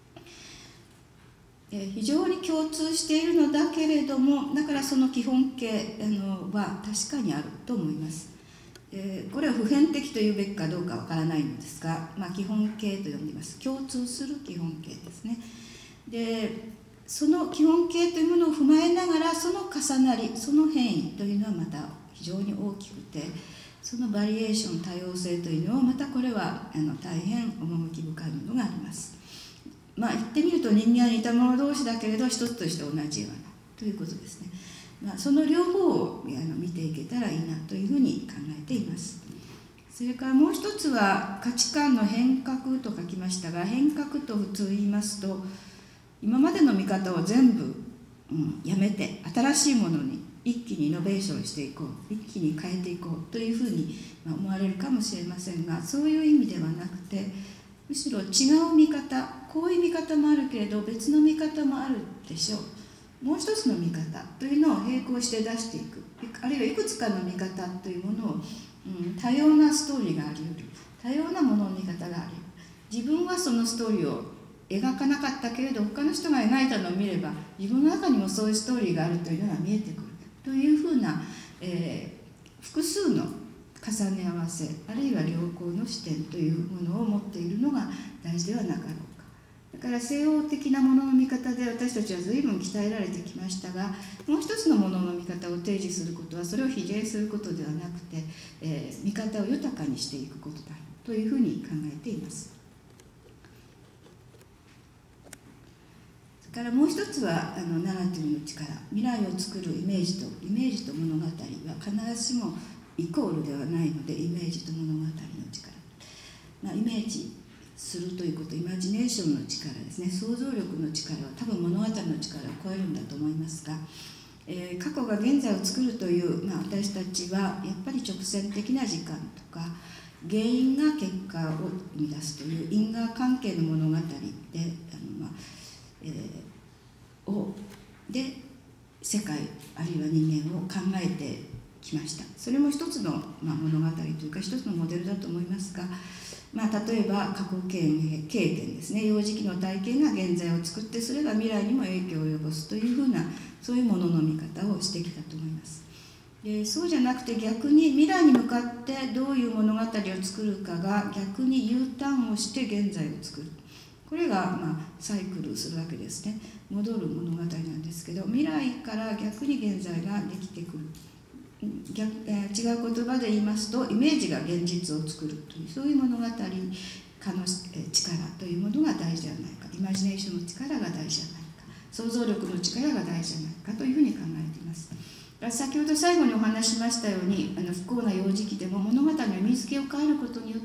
[SPEAKER 1] 非常に共通しているのだけれども、だからその基本形は確かにあると思います。これは普遍的というべきかどうかわからないのですが、基本形と呼んでいます。共通する基本形ですね。でその基本形というものを踏まえながら、その重なり、その変異というのはまた非常に大きくて、そのバリエーション、多様性というのはまたこれは大変趣深いものがあります。言ってみると人間は似た者同士だけれど一つとして同じようなということですね。その両方を見ていけたらいいなというふうに考えています。それからもう一つは価値観の変革と書きましたが、変革と普通言いますと、今までの見方を全部、やめて新しいものに一気にイノベーションしていこう、一気に変えていこうというふうに思われるかもしれませんが、そういう意味ではなくて、むしろ違う見方、こういう見方もあるけれど別の見方もあるでしょう、もう一つの見方というのを並行して出していく、あるいはいくつかの見方というものを、多様なストーリーがあり得る、多様なものの見方があり得る。自分はそのストーリーを描かなかったけれど、他の人が描いたのを見れば自分の中にもそういうストーリーがあるというのが見えてくるというふうな、複数の重ね合わせ、あるいは良好の視点というものを持っているのが大事ではなかろうか。だから西欧的なものの見方で私たちは随分鍛えられてきましたが、もう一つのものの見方を提示することはそれを比例することではなくて、見方を豊かにしていくことだというふうに考えています。それからもう一つはナラティブの力、未来を作るイメージと物語は必ずしもイコールではないので、イメージと物語の力、イメージ、 するということ、イマジネーションの力ですね、想像力の力は多分物語の力を超えるんだと思いますが、過去が現在を作るという、私たちはやっぱり直線的な時間とか原因が結果を生み出すという因果関係の物語で世界あるいは人間を考えてきました。それも一つの、物語というか一つのモデルだと思いますが、例えば過去経験ですね、幼児期の体験が現在を作って、それが未来にも影響を及ぼすというふうな、そういうものの見方をしてきたと思います。そうじゃなくて逆に未来に向かってどういう物語を作るかが逆に U ターンをして現在を作る、これがサイクルするわけですね。戻る物語なんですけど、未来から逆に現在ができてくる。違う言葉で言いますと、イメージが現実を作るという、そういう物語化の力というものが大事ではないか、イマジネーションの力が大事じゃないか、想像力の力が大事じゃないかというふうに考えています。先ほど最後にお話ししましたように、不幸な幼児期でも物語の意味付けを変えることによって、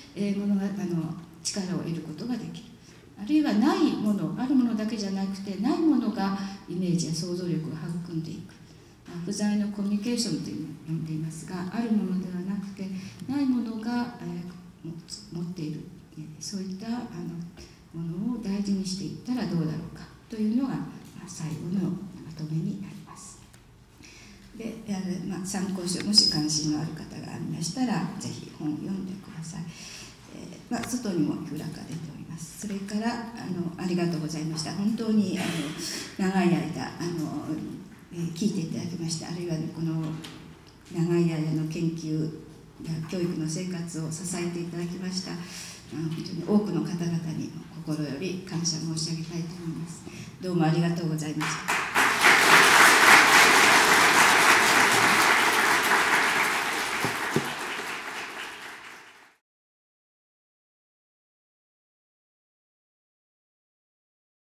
[SPEAKER 1] 力を得ることができる。あるいはないもの、あるものだけじゃなくて、ないものがイメージや想像力を育んでいく。不在のコミュニケーションというのを呼んでいますが、あるものではなくてないものが持っている、そういったものを大事にしていったらどうだろうかというのが最後のまとめになります。で、参考書、もし関心のある方がありましたらぜひ本を読んでください。外にもフラが出ております。それからありがとうございました。本当に長い間聞いていただきました。あるいは、この長い間の研究や教育の生活を支えていただきました本当に多くの方々に心より感謝申し上げたいと思います。どうもありがとうございました。